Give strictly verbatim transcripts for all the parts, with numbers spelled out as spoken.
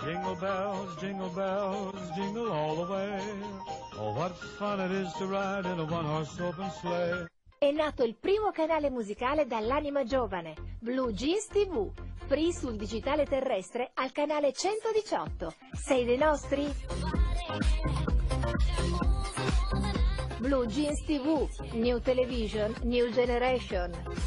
Jingle bells, jingle bells, jingle all the way. Oh, what fun it is to ride in a one-horse open sleigh. È nato il primo canale musicale dall'anima giovane, Blue Jeans tivù, free sul digitale terrestre al canale centodiciotto. Sei dei nostri? Blue Jeans tivù, New Television, New Generation.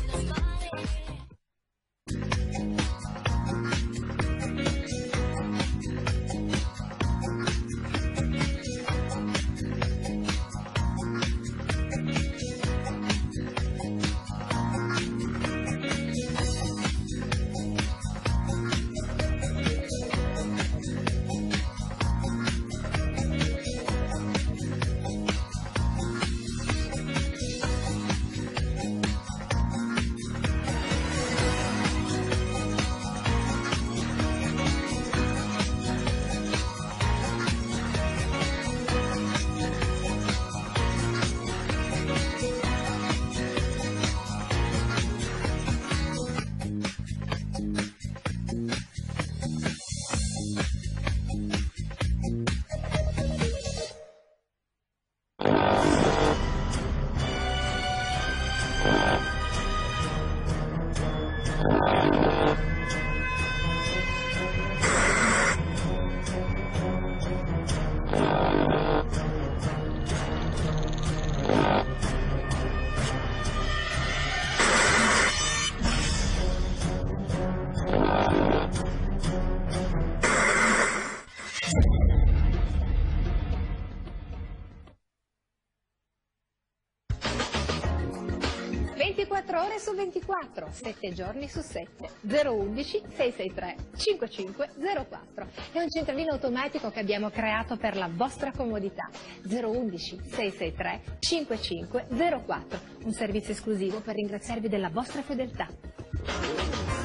ventiquattro ore su ventiquattro, sette giorni su sette, zero undici sei sei tre cinquantacinque zero quattro. È un centralino automatico che abbiamo creato per la vostra comodità. zero undici sei sei tre cinquantacinque zero quattro, un servizio esclusivo per ringraziarvi della vostra fedeltà.